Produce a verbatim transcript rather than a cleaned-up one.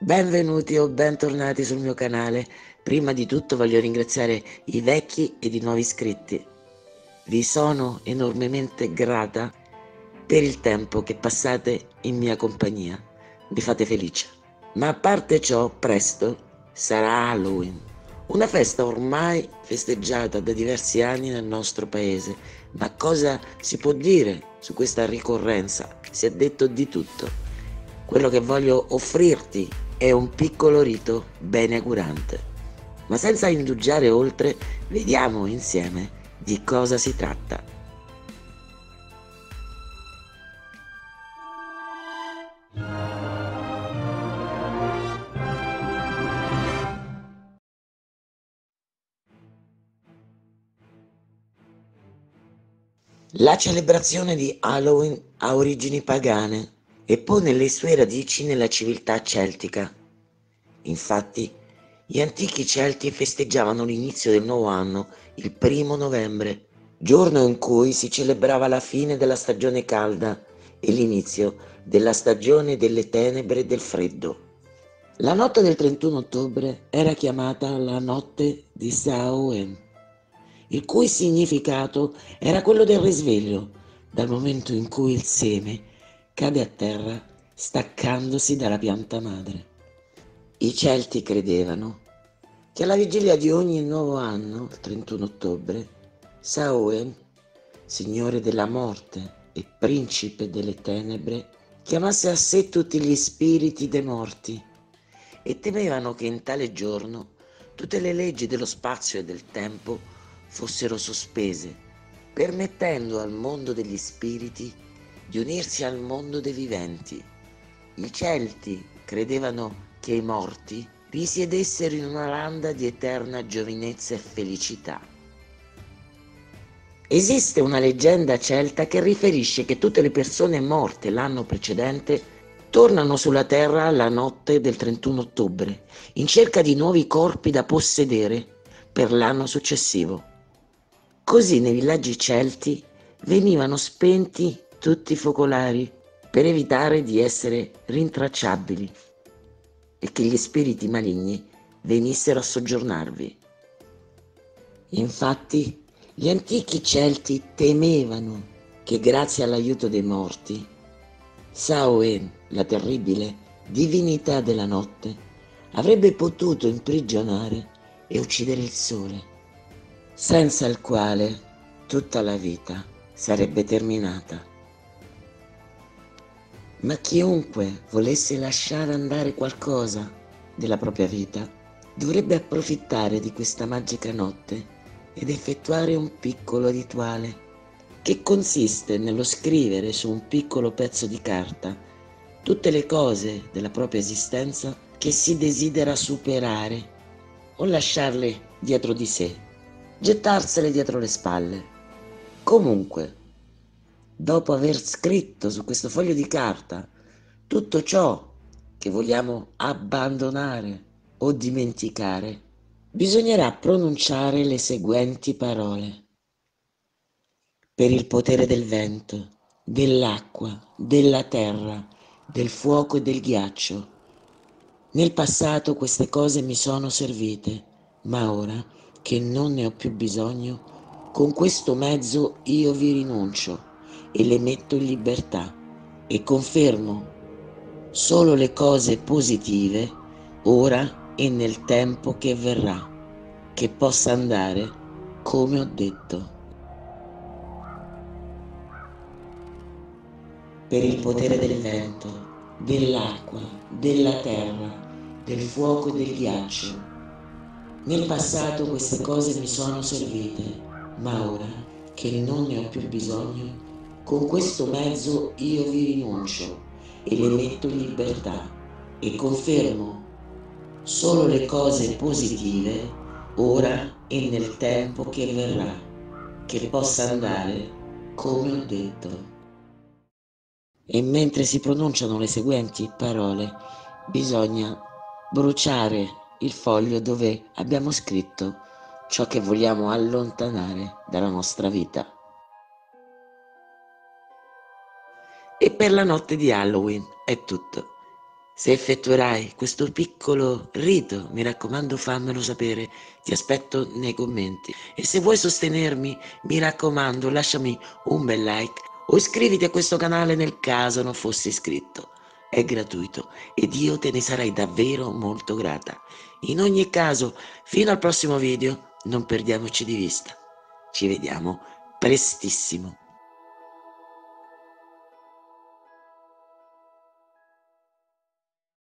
Benvenuti o bentornati sul mio canale. Prima di tutto voglio ringraziare i vecchi ed i nuovi iscritti. Vi sono enormemente grata per il tempo che passate in mia compagnia. Mi fate felice. Ma a parte ciò, presto sarà Halloween, una festa ormai festeggiata da diversi anni nel nostro paese. Ma cosa si può dire su questa ricorrenza? Si è detto di tutto. Quello che voglio offrirti è un piccolo rito beneaugurante. Ma senza indugiare oltre, vediamo insieme di cosa si tratta. La celebrazione di Halloween ha origini pagane e pone le sue radici nella civiltà celtica. Infatti, gli antichi Celti festeggiavano l'inizio del nuovo anno il primo novembre, giorno in cui si celebrava la fine della stagione calda e l'inizio della stagione delle tenebre e del freddo. La notte del trentuno ottobre era chiamata la notte di Samhain, il cui significato era quello del risveglio, dal momento in cui il seme cade a terra staccandosi dalla pianta madre. I Celti credevano che alla vigilia di ogni nuovo anno, il trentuno ottobre, Samhain, signore della morte e principe delle tenebre, chiamasse a sé tutti gli spiriti dei morti e temevano che in tale giorno tutte le leggi dello spazio e del tempo fossero sospese, permettendo al mondo degli spiriti di unirsi al mondo dei viventi. I Celti credevano che i morti risiedessero in una landa di eterna giovinezza e felicità. Esiste una leggenda celta che riferisce che tutte le persone morte l'anno precedente tornano sulla terra la notte del trentuno ottobre in cerca di nuovi corpi da possedere per l'anno successivo. Così nei villaggi celti venivano spenti tutti i focolari per evitare di essere rintracciabili e che gli spiriti maligni venissero a soggiornarvi. Infatti, gli antichi Celti temevano che grazie all'aiuto dei morti, Samhain, la terribile divinità della notte, avrebbe potuto imprigionare e uccidere il sole, senza il quale tutta la vita sarebbe terminata. Ma chiunque volesse lasciare andare qualcosa della propria vita dovrebbe approfittare di questa magica notte ed effettuare un piccolo rituale che consiste nello scrivere su un piccolo pezzo di carta tutte le cose della propria esistenza che si desidera superare o lasciarle dietro di sé, gettarsele dietro le spalle. Comunque, dopo aver scritto su questo foglio di carta tutto ciò che vogliamo abbandonare o dimenticare, bisognerà pronunciare le seguenti parole. Per il potere del vento, dell'acqua, della terra, del fuoco e del ghiaccio. Nel passato queste cose mi sono servite, ma ora che non ne ho più bisogno, con questo mezzo io vi rinuncio e le metto in libertà e confermo solo le cose positive ora e nel tempo che verrà, che possa andare come ho detto. Per il potere del vento, dell'acqua, della terra, del fuoco e del ghiaccio. Nel passato queste cose mi sono servite, ma ora che non ne ho più bisogno, con questo mezzo io vi rinuncio e le metto in libertà e confermo solo le cose positive ora e nel tempo che verrà, che possa andare come ho detto. E mentre si pronunciano le seguenti parole, bisogna bruciare il foglio dove abbiamo scritto ciò che vogliamo allontanare dalla nostra vita. E per la notte di Halloween è tutto. Se effettuerai questo piccolo rito, mi raccomando fammelo sapere, ti aspetto nei commenti. E se vuoi sostenermi, mi raccomando lasciami un bel like o iscriviti a questo canale nel caso non fossi iscritto. È gratuito ed io te ne sarei davvero molto grata. In ogni caso, fino al prossimo video, non perdiamoci di vista. Ci vediamo prestissimo.